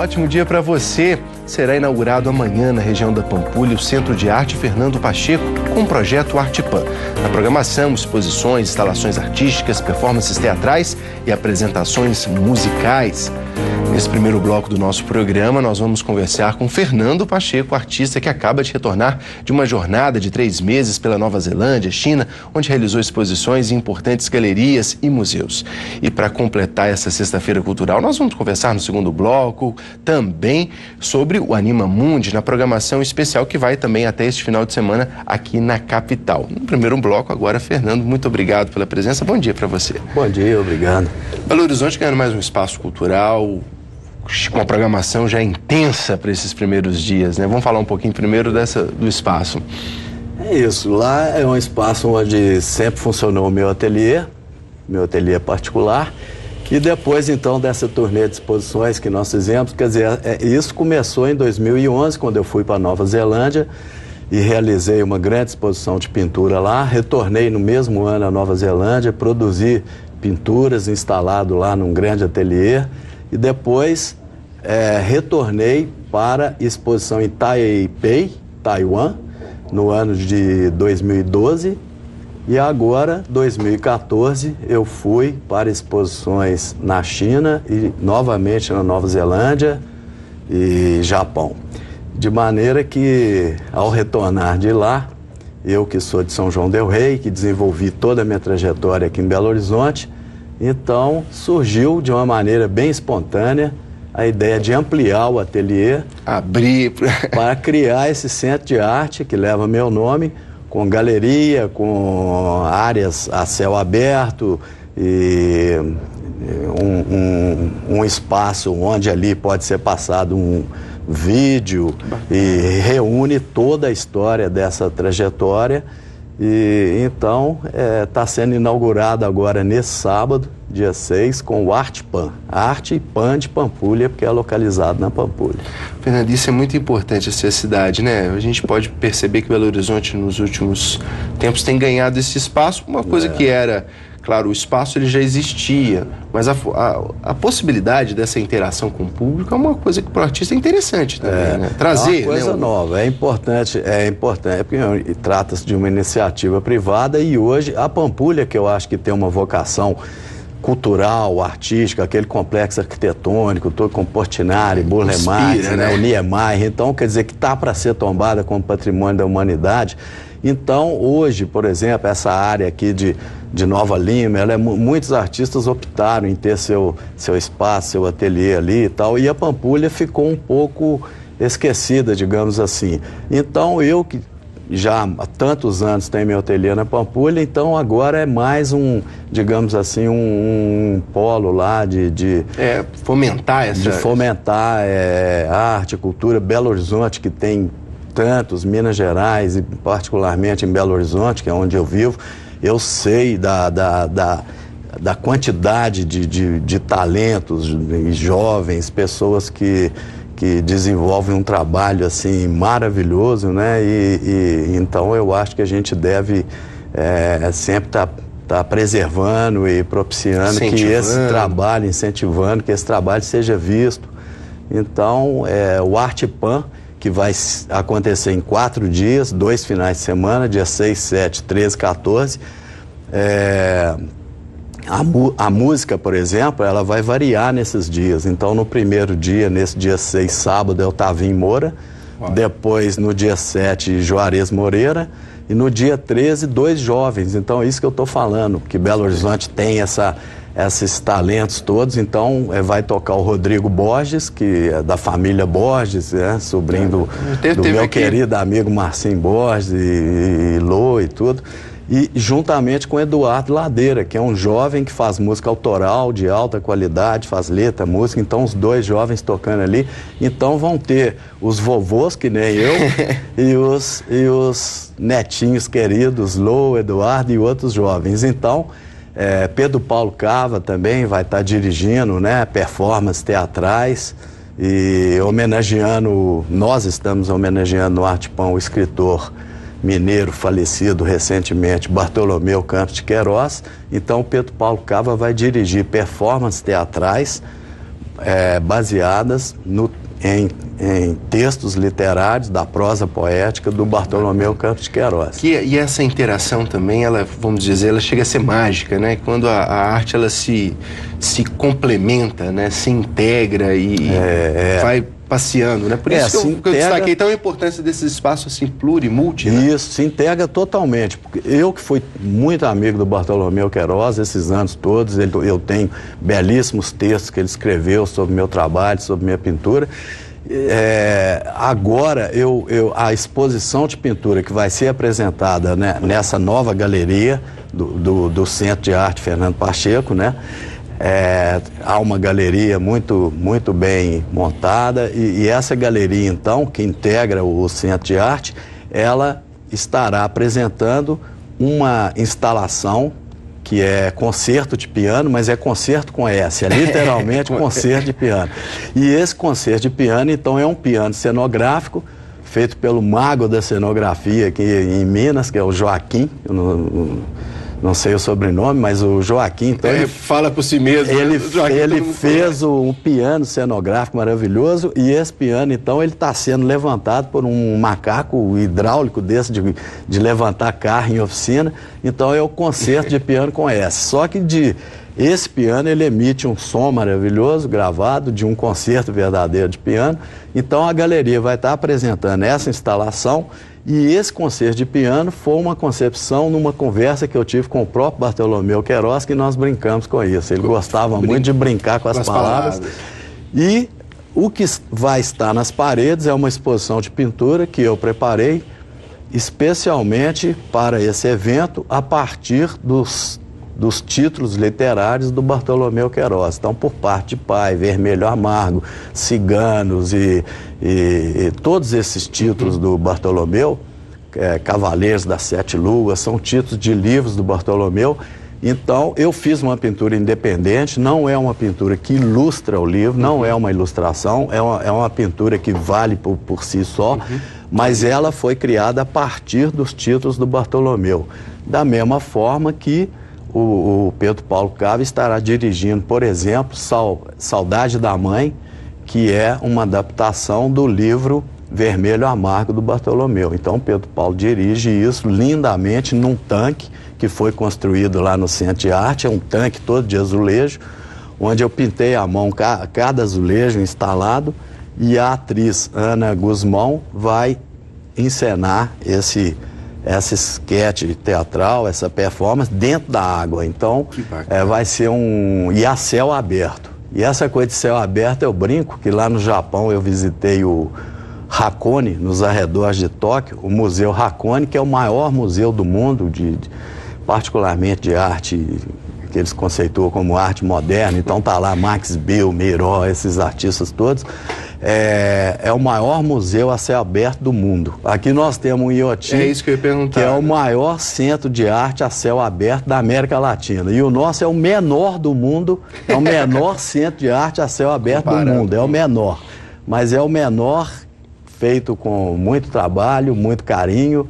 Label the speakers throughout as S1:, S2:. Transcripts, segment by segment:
S1: ótimo dia para você. Será inaugurado amanhã na região da Pampulha o Centro de Arte Fernando Pacheco com o projeto Artepan. Na programação, exposições, instalações artísticas, performances teatrais e apresentações musicais. Nesse primeiro bloco do nosso programa, nós vamos conversar com Fernando Pacheco, artista que acaba de retornar de uma jornada de 3 meses pela Nova Zelândia, China, onde realizou exposições em importantes galerias e museus. E para completar essa sexta-feira cultural, nós vamos conversar no segundo bloco também sobre o Anima Mundi, na programação especial que vai também até este final de semana aqui na capital. No primeiro bloco, agora, Fernando, muito obrigado pela presença. Bom dia para você.
S2: Bom dia, obrigado.
S1: Belo Horizonte ganhando mais um espaço cultural, com a programação já intensa para esses primeiros dias, né? Vamos falar um pouquinho primeiro do espaço.
S2: É isso, lá é um espaço onde sempre funcionou o meu ateliê particular, e depois então dessa turnê de exposições que nós fizemos, quer dizer, isso começou em 2011, quando eu fui para Nova Zelândia e realizei uma grande exposição de pintura lá, retornei no mesmo ano à Nova Zelândia, produzi pinturas instalado lá num grande ateliê, e depois retornei para exposição em Taipei, Taiwan, no ano de 2012, e agora, 2014, eu fui para exposições na China e novamente na Nova Zelândia e Japão. De maneira que, ao retornar de lá, eu que sou de São João del Rei, que desenvolvi toda a minha trajetória aqui em Belo Horizonte, então surgiu de uma maneira bem espontânea a ideia de ampliar o ateliê,
S1: abrir
S2: para criar esse centro de arte que leva meu nome, com galeria, com áreas a céu aberto e um espaço onde ali pode ser passado um vídeo e reúne toda a história dessa trajetória. E então está sendo inaugurado agora nesse sábado, dia 6, com o Artepan. Artepan de Pampulha, porque é localizado na Pampulha.
S1: Fernando, isso é muito importante, essa cidade, né? A gente pode perceber que Belo Horizonte nos últimos tempos tem ganhado esse espaço, uma coisa que era, claro, o espaço ele já existia, mas a possibilidade dessa interação com o público é uma coisa que para o artista é interessante também, né? Trazer,
S2: é uma coisa nova, é importante, porque trata-se de uma iniciativa privada e hoje a Pampulha, que eu acho que tem uma vocação cultural, artística, aquele complexo arquitetônico, todo com Portinari, Burle Marx, né? O Niemeyer, então quer dizer que está para ser tombada como patrimônio da humanidade. Então hoje, por exemplo, essa área aqui de Nova Lima, muitos artistas optaram em ter seu espaço, seu ateliê ali e tal, e a Pampulha ficou um pouco esquecida, digamos assim. Então eu que já há tantos anos tenho meu ateliê na Pampulha, então agora é mais digamos assim, um polo lá de
S1: fomentar essa...
S2: De fomentar arte, cultura. Belo Horizonte, que tem tantos, Minas Gerais, e particularmente em Belo Horizonte, que é onde eu vivo, eu sei da quantidade de talentos, jovens, pessoas que desenvolvem um trabalho assim maravilhoso, né? E então eu acho que a gente deve sempre estar preservando e propiciando que esse trabalho, incentivando que esse trabalho seja visto. Então, o Artepan, que vai acontecer em 4 dias, 2 finais de semana, dia 6, 7, 13, 14. A música, por exemplo, ela vai variar nesses dias. Então, no primeiro dia, nesse dia 6, sábado, é o Tavinho Moura. Depois, no dia 7, Juarez Moreira. E no dia 13, 2 jovens. Então, é isso que eu estou falando, que Belo Horizonte tem esses talentos todos. Então, vai tocar o Rodrigo Borges, que é da família Borges, sobrinho do meu querido amigo Marcinho Borges e Lô e tudo. E juntamente com Eduardo Ladeira, que é um jovem que faz música autoral de alta qualidade, faz letra, música. Então os 2 jovens tocando ali. Então vão ter os vovôs, que nem eu, e os netinhos queridos, Lô, Eduardo e outros jovens. Então Pedro Paulo Cava também vai estar dirigindo, né, performances teatrais e nós estamos homenageando no Artepan o escritor mineiro falecido recentemente, Bartolomeu Campos de Queiroz. Então o Pedro Paulo Cava vai dirigir performances teatrais baseadas em textos literários da prosa poética do Bartolomeu Campos de Queiroz.
S1: E essa interação também, ela, vamos dizer, ela chega a ser mágica, né? Quando a arte ela se complementa, né? Se integra e vai passeando, né? Por isso que eu destaquei tão a importância desses espaços assim plurimulti, né?
S2: Isso, se integra totalmente. Porque eu que fui muito amigo do Bartolomeu Queiroz esses anos todos, eu tenho belíssimos textos que ele escreveu sobre meu trabalho, sobre minha pintura. Agora, a exposição de pintura que vai ser apresentada, né, nessa nova galeria do Centro de Arte Fernando Pacheco, né? Há uma galeria muito, muito bem montada e essa galeria, então, que integra o Centro de Arte, ela estará apresentando uma instalação que é concerto de piano, mas é concerto com S, é literalmente concerto de piano. E esse concerto de piano, então, é um piano cenográfico, feito pelo mago da cenografia aqui em Minas, que é o Joaquim, eu não sei o sobrenome, mas o Joaquim, então
S1: ele fala por si mesmo.
S2: Ele fez um piano cenográfico maravilhoso e esse piano, então, ele está sendo levantado por um macaco hidráulico desse de levantar carro em oficina. Então é o concerto de piano com S. Só que esse piano, ele emite um som maravilhoso, gravado, de um concerto verdadeiro de piano. Então a galeria vai estar apresentando essa instalação. E esse concerto de piano foi uma concepção numa conversa que eu tive com o próprio Bartolomeu Queiroz, que nós brincamos com isso. Ele gostava muito de brincar com as palavras. E o que vai estar nas paredes é uma exposição de pintura que eu preparei especialmente para esse evento a partir dos títulos literários do Bartolomeu Queiroz. Então, por parte de pai, Vermelho Amargo, Ciganos e todos esses títulos do Bartolomeu, Cavaleiros das Sete Luas, são títulos de livros do Bartolomeu. Então, eu fiz uma pintura independente, não é uma pintura que ilustra o livro, não é uma ilustração, é uma pintura que vale por si só, mas ela foi criada a partir dos títulos do Bartolomeu. Da mesma forma que o Pedro Paulo Cava estará dirigindo, por exemplo, Saudade da Mãe, que é uma adaptação do livro Vermelho Amargo do Bartolomeu. Então, Pedro Paulo dirige isso lindamente num tanque que foi construído lá no Centro de Arte, é um tanque todo de azulejo, onde eu pintei à mão cada azulejo instalado e a atriz Ana Guzmão vai encenar essa esquete teatral, essa performance dentro da água. Então, vai ser e a céu aberto. E essa coisa de céu aberto, eu brinco que lá no Japão eu visitei o Hakone, nos arredores de Tóquio, o Museu Hakone, que é o maior museu do mundo, particularmente de arte que eles conceituam como arte moderna. Então tá lá Max Bill, Miró, esses artistas todos. É o maior museu a céu aberto do mundo. Aqui nós temos o Inhotim,
S1: isso que eu ia perguntar,
S2: que é o maior centro de arte a céu aberto da América Latina. E o nosso é o menor do mundo, é o menor centro de arte a céu aberto do mundo, é o menor. Mas é o menor feito com muito trabalho, muito carinho.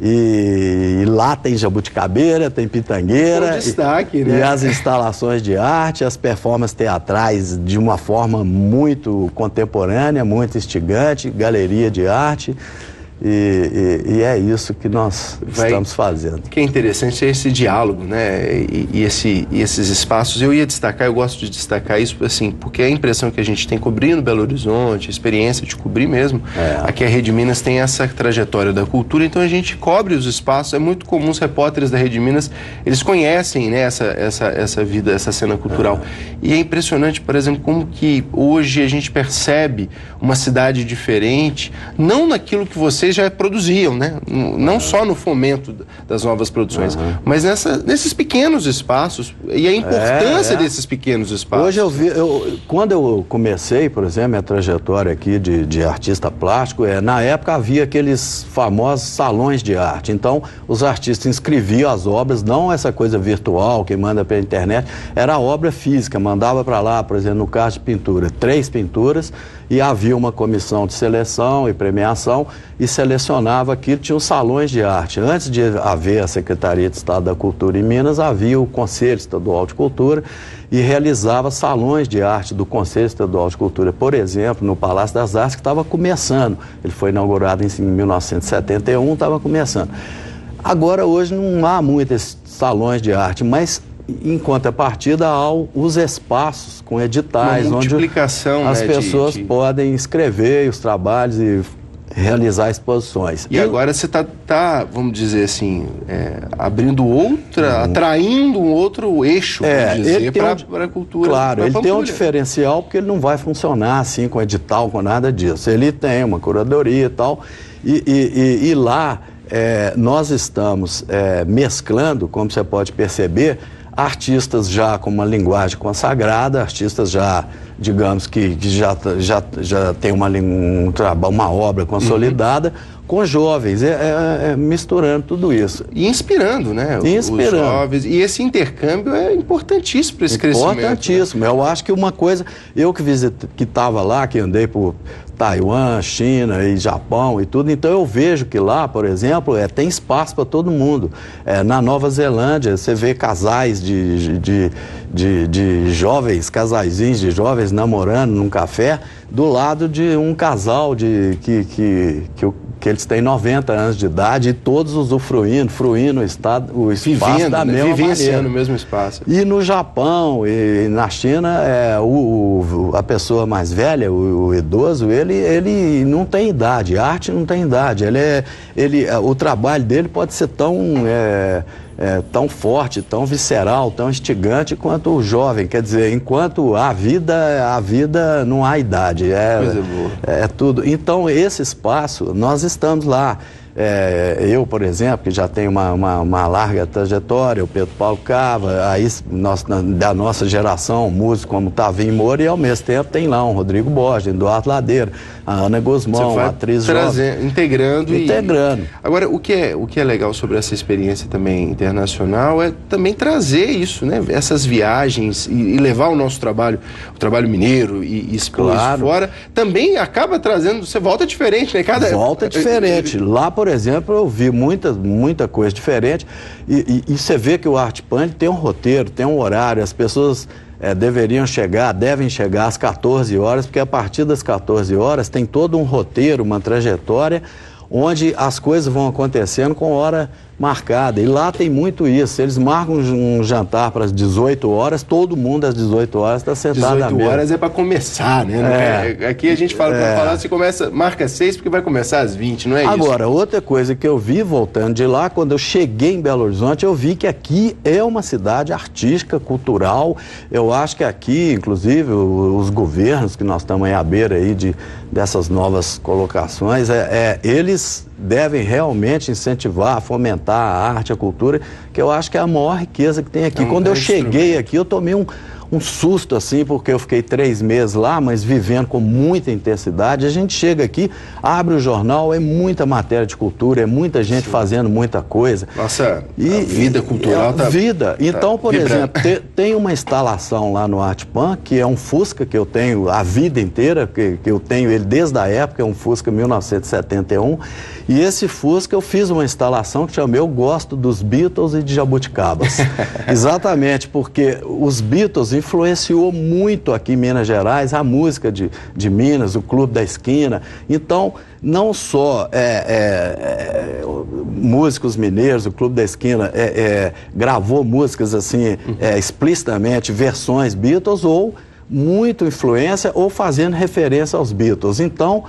S2: E lá tem jabuticabeira, tem pitangueira,
S1: destaque, né?
S2: E as instalações de arte, as performances teatrais de uma forma muito contemporânea, muito instigante, galeria de arte. E é isso que nós estamos fazendo.
S1: Que é interessante é esse diálogo, né? E esses espaços. Eu gosto de destacar isso, assim, porque a impressão que a gente tem cobrindo Belo Horizonte, a experiência de cobrir mesmo, aqui a Rede Minas tem essa trajetória da cultura, então a gente cobre os espaços. É muito comum os repórteres da Rede Minas, eles conhecem, né, essa vida, essa cena cultural. E é impressionante, por exemplo, como que hoje a gente percebe uma cidade diferente, não naquilo que vocês já produziam, né? Não só no fomento das novas produções, mas nesses pequenos espaços e a importância desses pequenos espaços.
S2: Hoje quando eu comecei, por exemplo, minha trajetória aqui de artista plástico, na época havia aqueles famosos salões de arte. Então, os artistas inscreviam as obras, não essa coisa virtual que manda pela internet, era a obra física, mandava para lá, por exemplo, no caso de pintura, 3 pinturas, e havia uma comissão de seleção e premiação, e selecionava aquilo, tinha os salões de arte. Antes de haver a Secretaria de Estado da Cultura em Minas, havia o Conselho Estadual de Cultura e realizava salões de arte do Conselho Estadual de Cultura. Por exemplo, no Palácio das Artes, que estava começando. Ele foi inaugurado em 1971, estava começando. Agora, hoje, não há muitos salões de arte, mas em contrapartida há os espaços com editais, onde as pessoas podem escrever os trabalhos e realizar exposições.
S1: E agora você está, vamos dizer assim, abrindo atraindo um outro eixo, vamos dizer, para a cultura.
S2: Claro, ele tem um diferencial porque ele não vai funcionar assim com edital, com nada disso. Ele tem uma curadoria e tal, e lá nós estamos mesclando, como você pode perceber, artistas já com uma linguagem consagrada, artistas já, digamos que já tem uma obra consolidada, com jovens, misturando tudo isso.
S1: E inspirando, né?
S2: Inspirando.
S1: Os jovens. E esse intercâmbio é importantíssimo para esse crescimento.
S2: Importantíssimo. Né? Eu acho que uma coisa, eu que estava lá, que andei por Taiwan, China e Japão e tudo, então eu vejo que lá, por exemplo, tem espaço para todo mundo. Na Nova Zelândia, você vê casais de jovens, casaizinhos de jovens namorando num café, do lado de um casal que eles têm 90 anos de idade e todos usufruindo o espaço da mesma maneira.
S1: No mesmo espaço.
S2: E no Japão e na China, a pessoa mais velha, o idoso, ele não tem idade, a arte não tem idade. O trabalho dele pode ser tão forte, tão visceral, tão instigante quanto o jovem. Quer dizer, enquanto a vida não há idade.
S1: Coisa boa.
S2: Tudo. Então, esse espaço, nós estamos lá. Eu, por exemplo, que já tenho uma larga trajetória, o Pedro Paulo Cava, aí da nossa geração, músicos como Tavinho Moura, e ao mesmo tempo tem lá um Rodrigo Borges, Eduardo Ladeira, a Ana Guzmão, a atriz jovem.
S1: Integrando. Agora, o que é legal sobre essa experiência também internacional é também trazer isso, né? Essas viagens e levar o nosso trabalho, o trabalho mineiro e expor isso fora, também acaba trazendo, você volta diferente, né?
S2: Volta diferente. Lá, por exemplo, eu vi muita coisa diferente e você vê que o Art Pan tem um roteiro, tem um horário, as pessoas devem chegar às 14 horas, porque a partir das 14 horas tem todo um roteiro, uma trajetória, onde as coisas vão acontecendo com hora marcada. E lá tem muito isso. Eles marcam um jantar para as 18 horas, todo mundo às 18 horas está sentado na mesa.
S1: 18 horas é para começar, né? Aqui a gente fala, você marca 6 porque vai começar às 20, não é isso?
S2: Agora, outra coisa que eu vi voltando de lá, quando eu cheguei em Belo Horizonte, eu vi que aqui é uma cidade artística, cultural. Eu acho que aqui, inclusive, os governos que nós estamos aí à beira aí dessas novas colocações, eles devem realmente incentivar, fomentar a arte, a cultura, que eu acho que é a maior riqueza que tem aqui. Quando eu cheguei aqui, eu tomei um susto assim, porque eu fiquei 3 meses lá, mas vivendo com muita intensidade. A gente chega aqui, abre o jornal, é muita matéria de cultura, é muita gente fazendo muita coisa.
S1: Nossa, a vida cultural
S2: vida. Então, por exemplo, tem uma instalação lá no Art Pan, que é um Fusca que eu tenho a vida inteira, que eu tenho ele desde a época, é um Fusca 1971, e esse Fusca eu fiz uma instalação que chama Eu Gosto dos Beatles e de Jabuticabas. Exatamente, porque os Beatles influenciou muito aqui em Minas Gerais, a música de Minas, o Clube da Esquina. Então, não só músicos mineiros, o Clube da Esquina gravou músicas assim, explicitamente, versões Beatles, ou muito influência, ou fazendo referência aos Beatles. Então,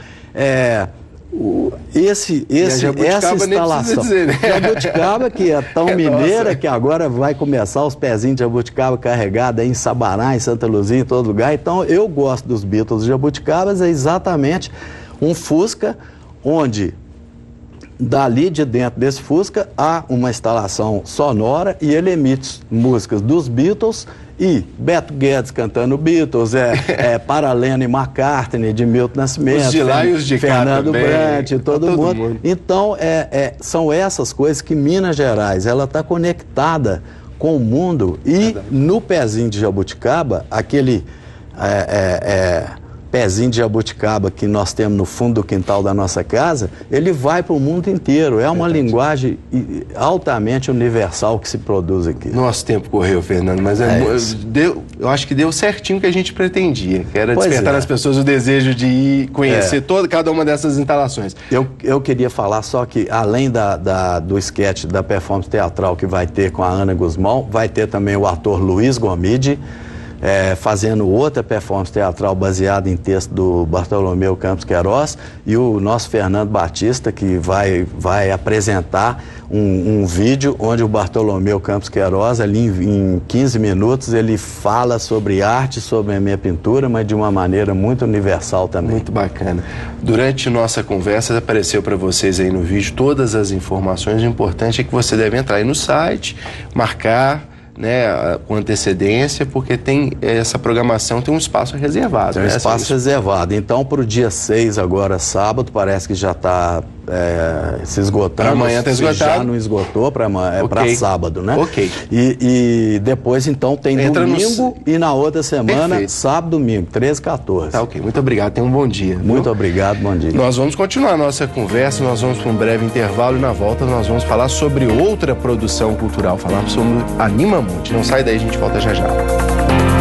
S2: essa instalação,
S1: dizer, né?
S2: Jabuticaba, que é tão mineira, que agora vai começar os pezinhos de jabuticaba carregados em Sabará, em Santa Luzia, em todo lugar. Então, eu gosto dos Beatles. Jabuticabas é exatamente um Fusca, onde dali de dentro desse Fusca há uma instalação sonora e ele emite músicas dos Beatles e Beto Guedes cantando Beatles, para Lennon e McCartney, de Milton Nascimento,
S1: os de lá e os de cá
S2: Fernando
S1: também,
S2: Brant, todo mundo. Então, são essas coisas que Minas Gerais, ela está conectada com o mundo e no pezinho de jabuticaba, aquele pezinho de jabuticaba que nós temos no fundo do quintal da nossa casa, ele vai para o mundo inteiro. É uma linguagem altamente universal que se produz aqui.
S1: Nosso tempo correu, Fernando, mas eu acho que deu certinho o que a gente pretendia, que era despertar nas pessoas o desejo de ir conhecer cada uma dessas instalações.
S2: Eu queria falar só que, além do esquete da performance teatral que vai ter com a Ana Guzmão, vai ter também o ator Luiz Gomide, fazendo outra performance teatral baseada em texto do Bartolomeu Campos Queiroz, e o nosso Fernando Batista, que vai apresentar um vídeo onde o Bartolomeu Campos Queiroz, ali em 15 minutos, ele fala sobre arte, sobre a minha pintura, mas de uma maneira muito universal também.
S1: Muito bacana. Durante nossa conversa, apareceu para vocês aí no vídeo todas as informações. O importante é que você deve entrar aí no site, marcar, né, com antecedência, porque tem essa programação, tem um espaço reservado.
S2: Tem um espaço reservado. Então, para o dia 6, agora sábado, parece que já está se esgotando.
S1: Amanhã está esgotado.
S2: Já não esgotou, para sábado, né?
S1: Ok.
S2: E depois, então, tem domingo e na outra semana, sábado, domingo, 13, 14.
S1: Tá, ok. Muito obrigado. Tenha um bom dia.
S2: Muito obrigado, bom dia.
S1: Nós vamos continuar a nossa conversa, nós vamos para um breve intervalo e na volta nós vamos falar sobre outra produção cultural, falar sobre Animamonte. Não sai daí, a gente volta já já.